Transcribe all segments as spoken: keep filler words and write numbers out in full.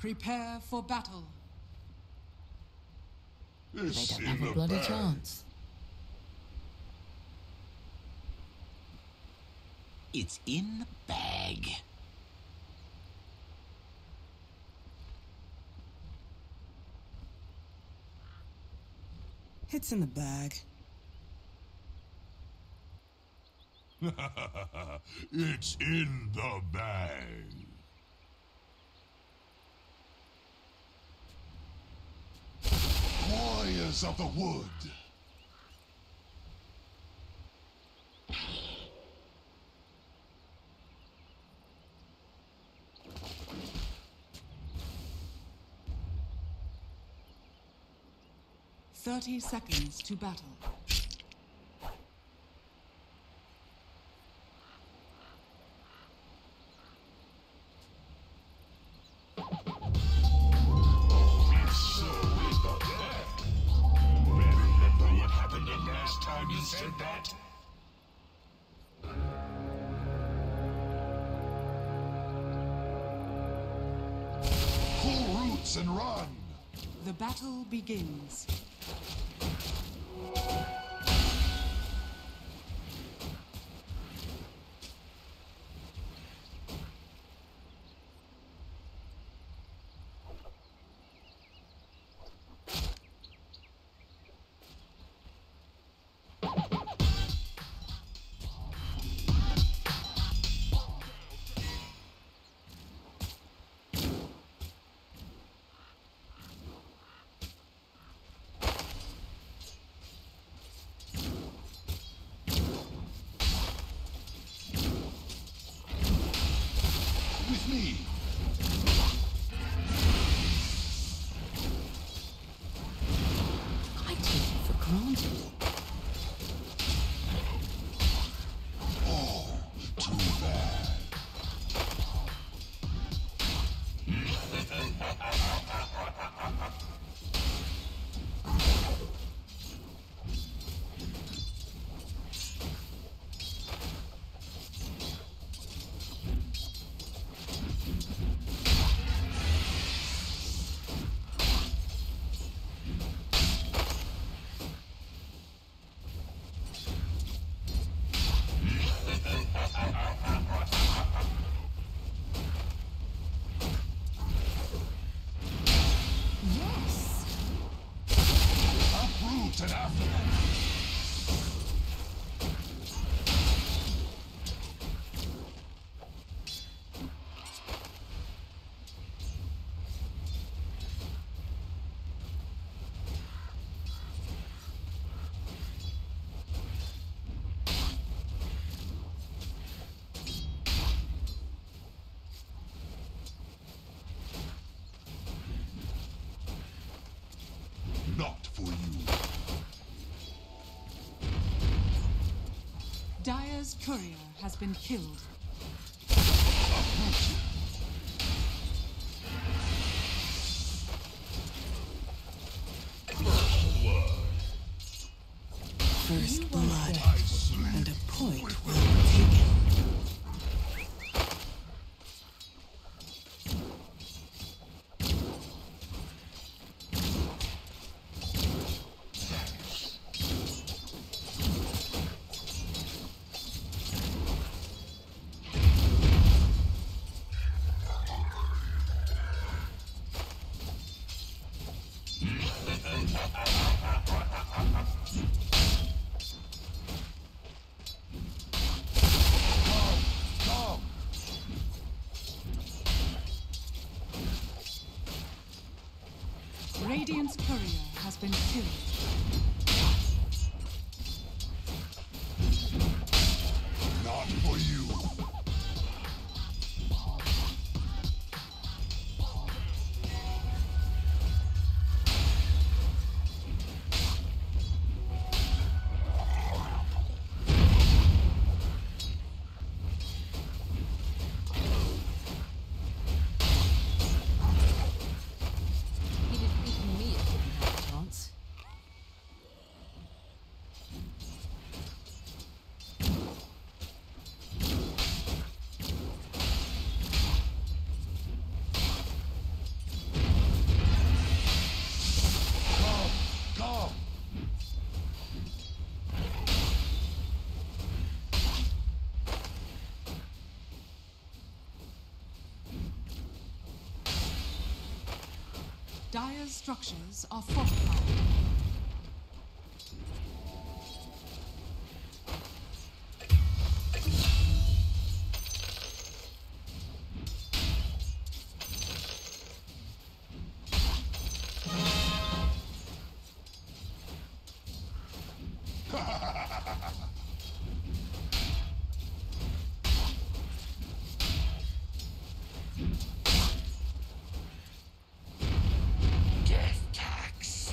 Prepare for battle. They don't have a bloody chance. It's in the bag. It's in the bag. It's in the bag. Warriors of the wood. Thirty seconds to battle. And run! The battle begins. With me. I take it for granted. Oh, too bad. And after that. Not for you. Dire's courier has been killed. First blood, and a point will be taken. Radiant's courier has been killed. Not for you. Dire's structures are fortified. Death tax.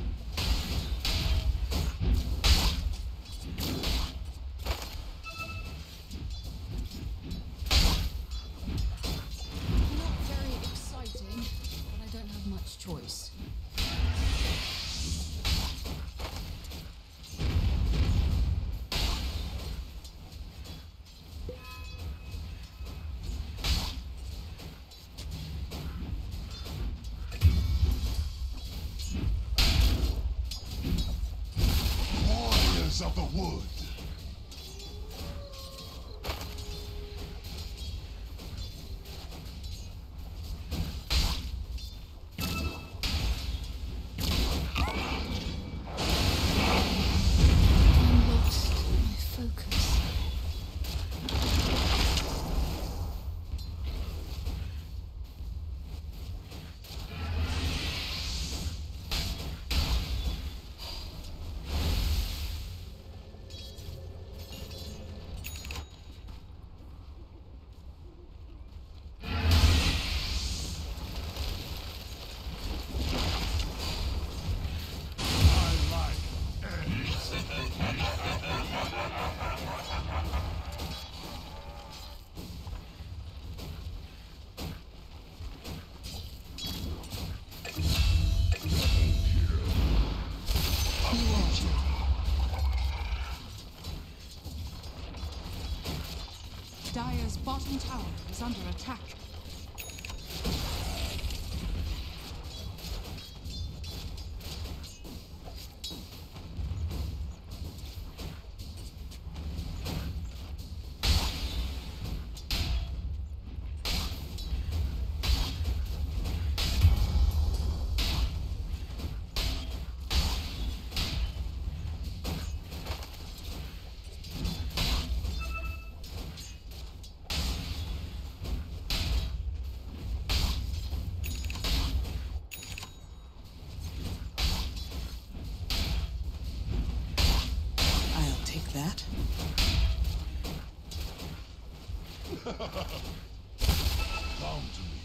Not very exciting, but I don't have much choice. Warriors of the wood. I lost my focus. I like eggs. Dire's bottom tower is under attack. I'll take that. Come to me.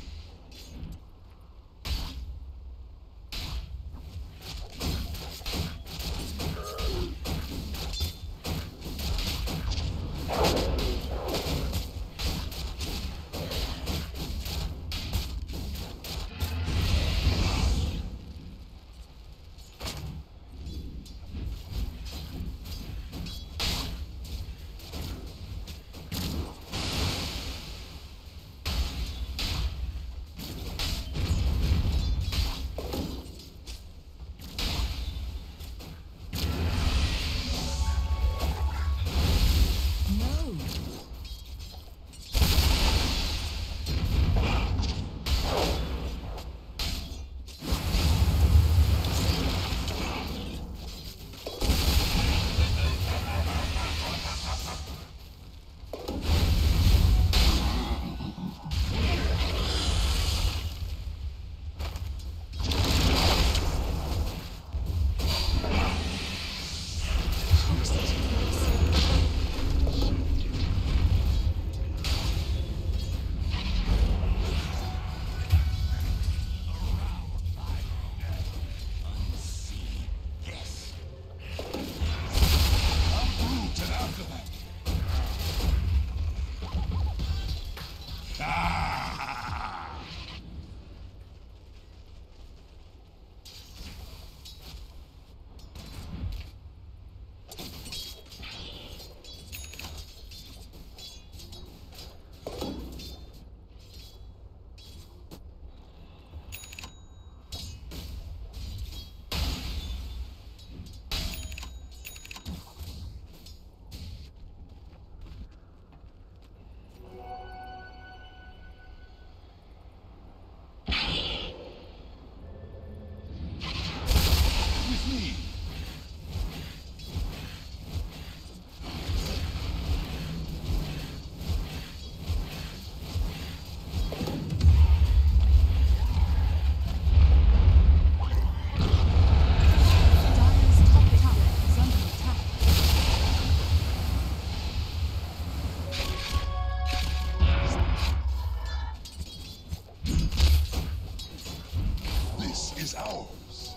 is ours.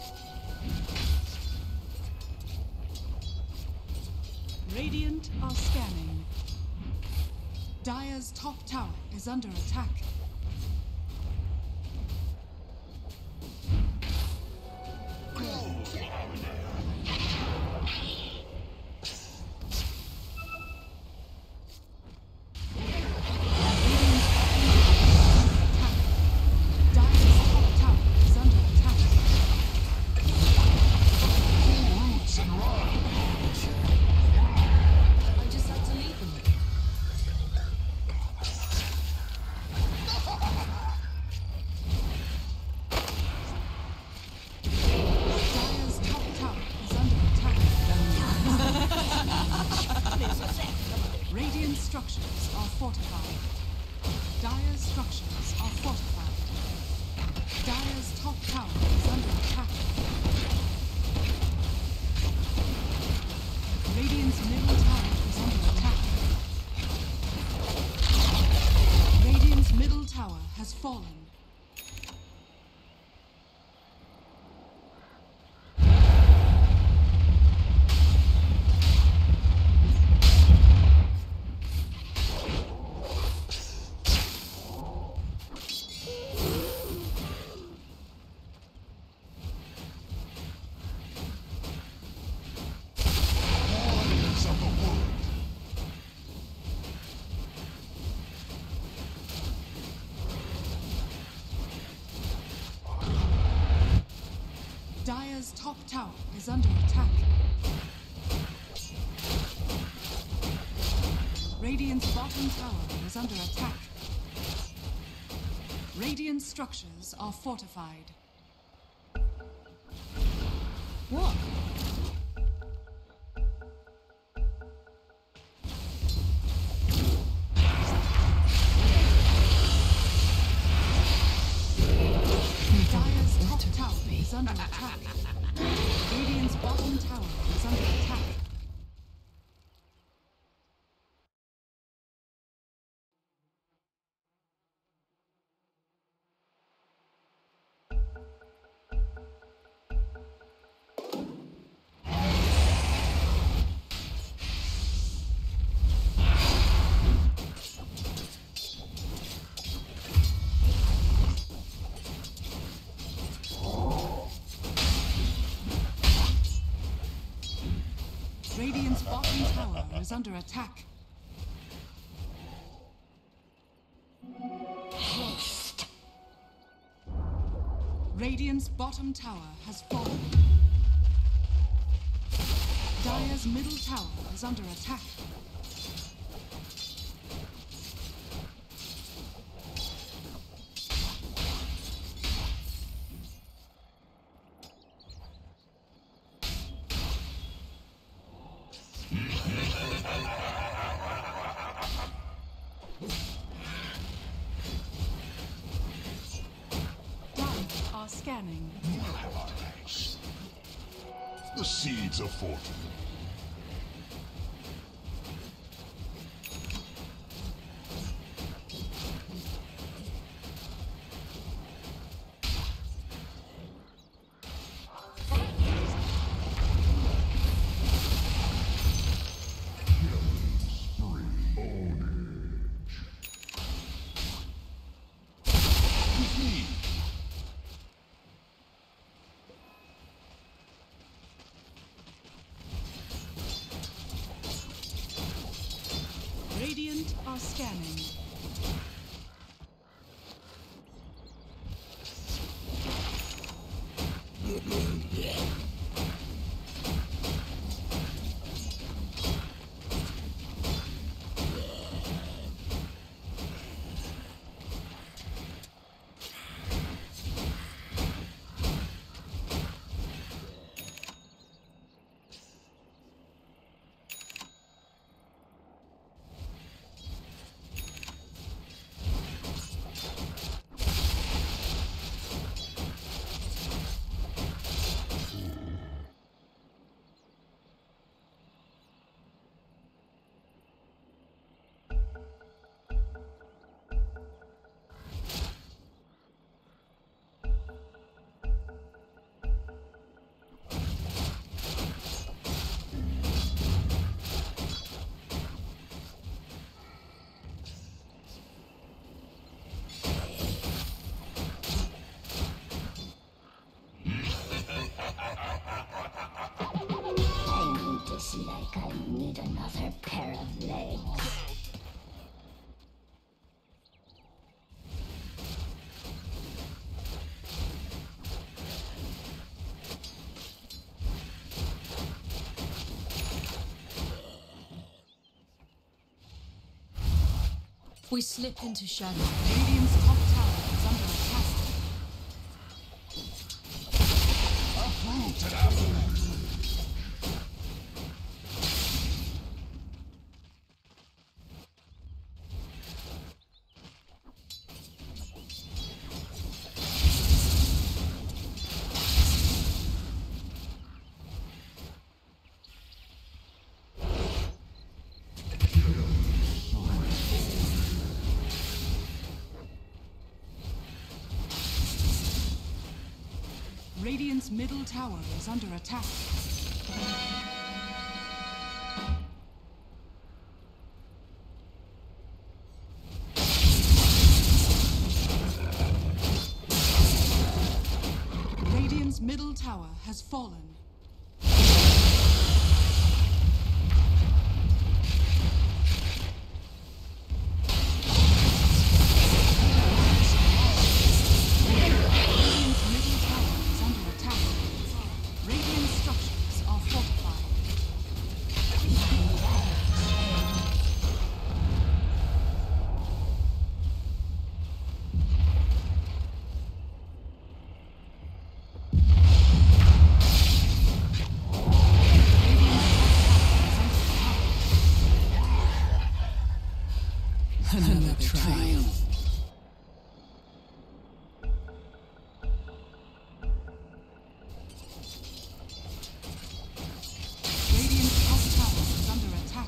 Radiant are scanning. Dire's top tower is under attack. I just had to leave them. Dire's top tower is under attack. Radiant structures are fortified. Dire's structures are fortified. Dire's top tower is under attack. Radiant's middle tower is under attack. Radiant's middle tower has fallen. Warriors of the wood. Dire's top tower is under attack. Radiant's bottom tower is under attack. Radiant structures are fortified. What? Dire's top tower is under attack. Radiant's bottom tower is under attack. Radiant's bottom tower is under attack. Radiant's bottom tower has fallen. Dire's middle tower is under attack. Are scanning. We'll have our thanks. The seeds of fortune. Radiant are scanning. like I need another pair of legs. We slip into shadow. Radiant's top tower is under attack. Uprooted after. Radiant's middle tower is under attack. Radiant's middle tower has fallen. Another trial. Radiant's top tower is under attack.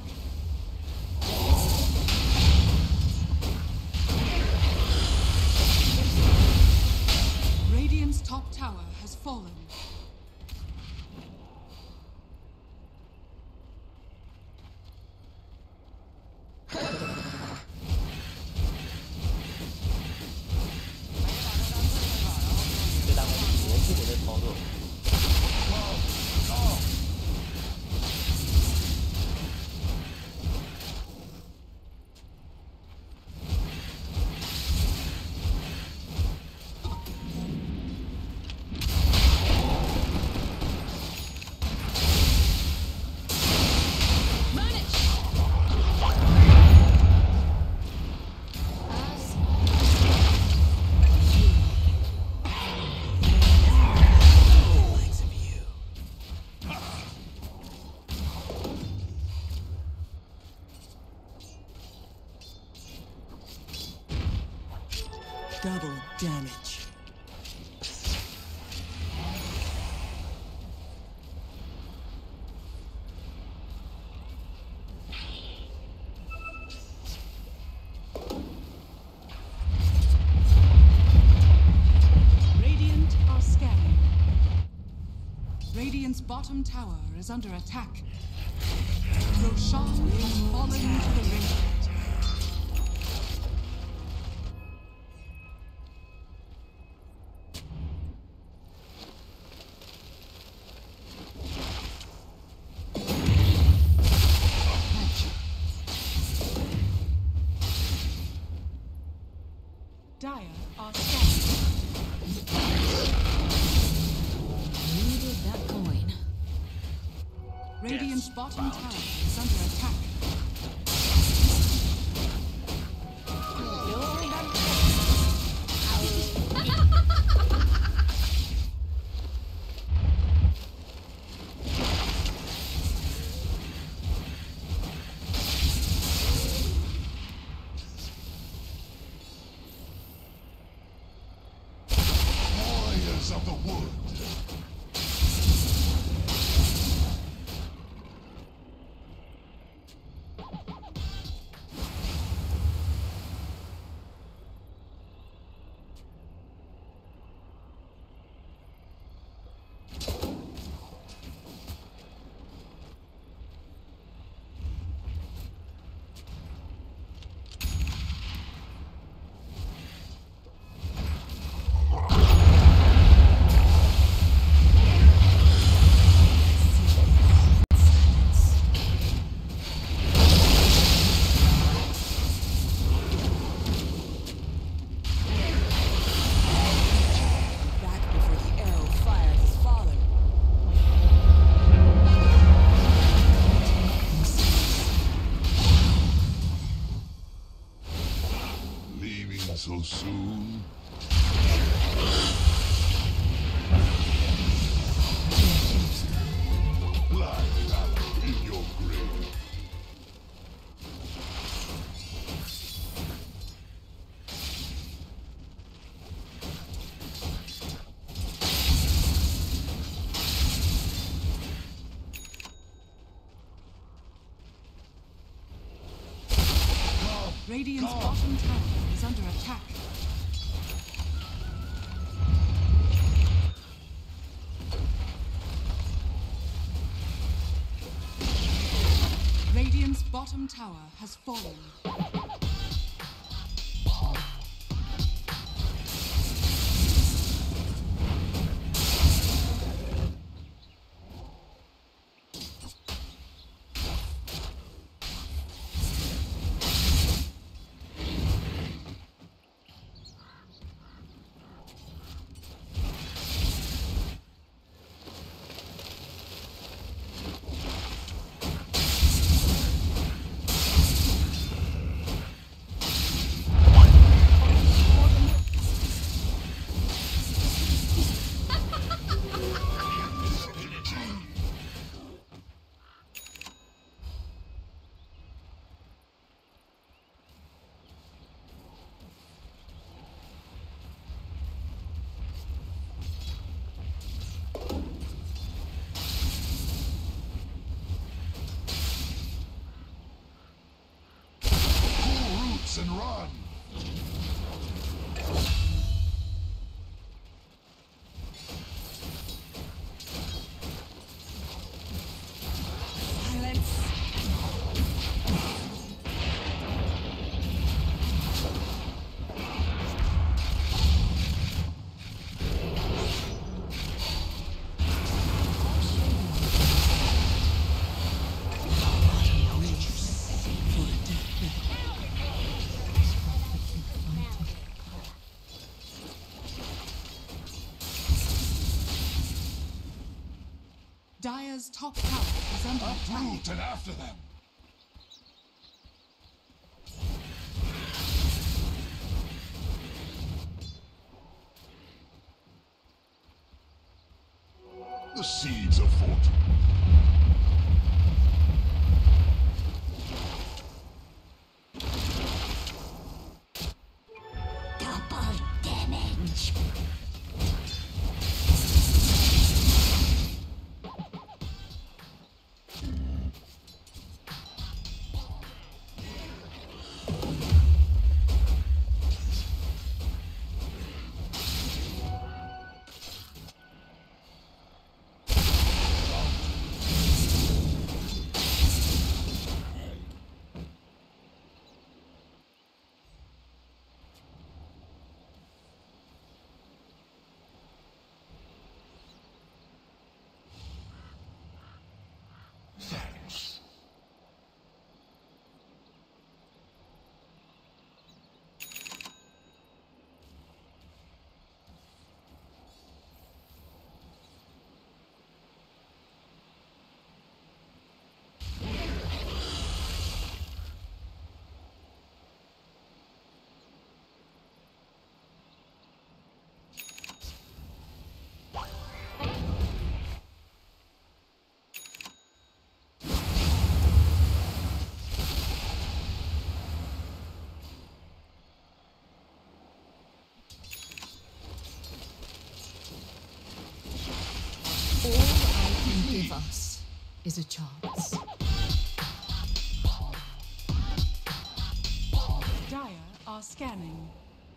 Radiant's top tower has fallen. Double damage. Radiant are scanning. Radiant's bottom tower is under attack. Roshan has fallen to the Radiant. Dire are scanning. Needed that coin. Radiant's bottom tower is under attack. Warriors of the wood. Radiant's bottom tower is under attack. Radiant's bottom tower has fallen. And run! Dire's top tower is under attack. Uproot and after them! The seeds of fortune. Double damage. Thanks. All I can give us is a chance. Dire are scanning.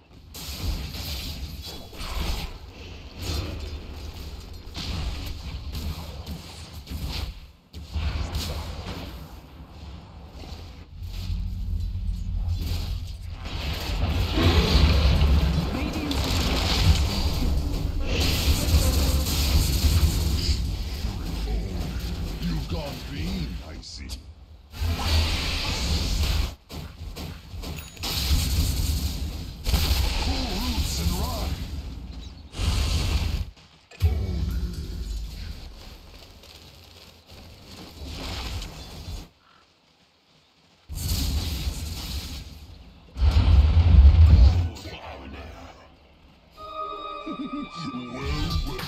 You've gone green, I see. Pull roots and run! Well, well.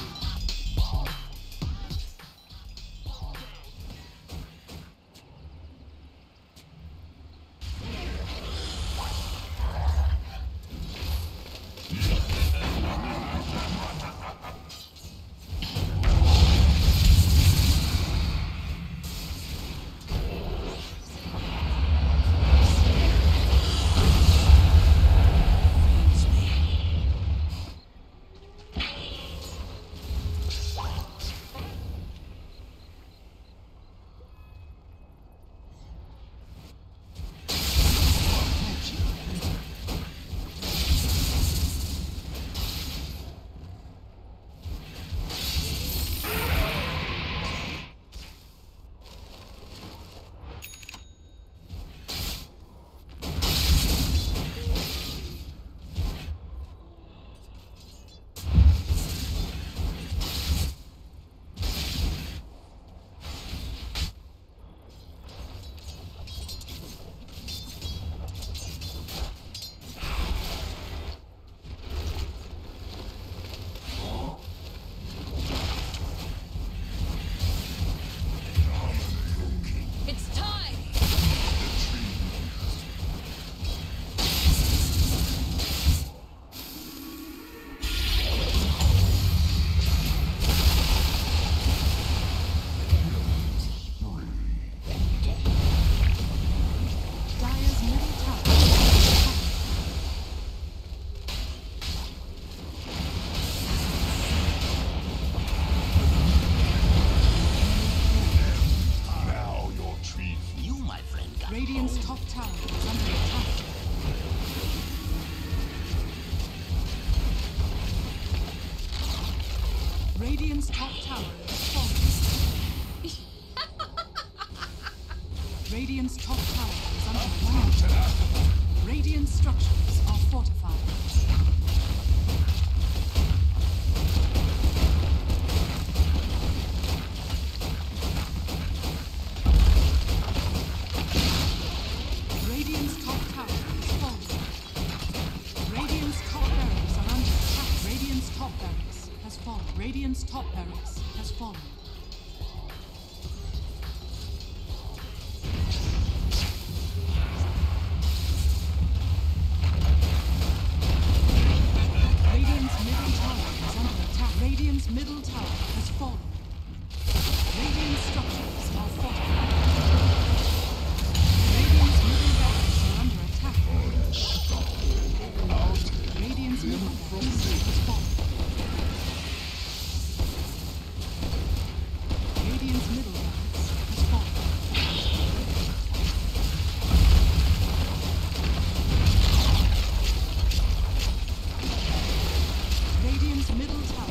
Radiant's top tower is falling. Radiant's top tower is under attack. Radiant structures are fortified. Radiant's top tower is falling. Radiant's top barracks are under attack. Radiant's top barracks has fallen. Radiant's top barracks has fallen. Radiant's middle tower has fallen. Radiant structures are fortified. Radiant's middle barracks are under attack. Radiant's middle barracks has fallen. Radiant's middle barracks has fallen. Radiant's middle tower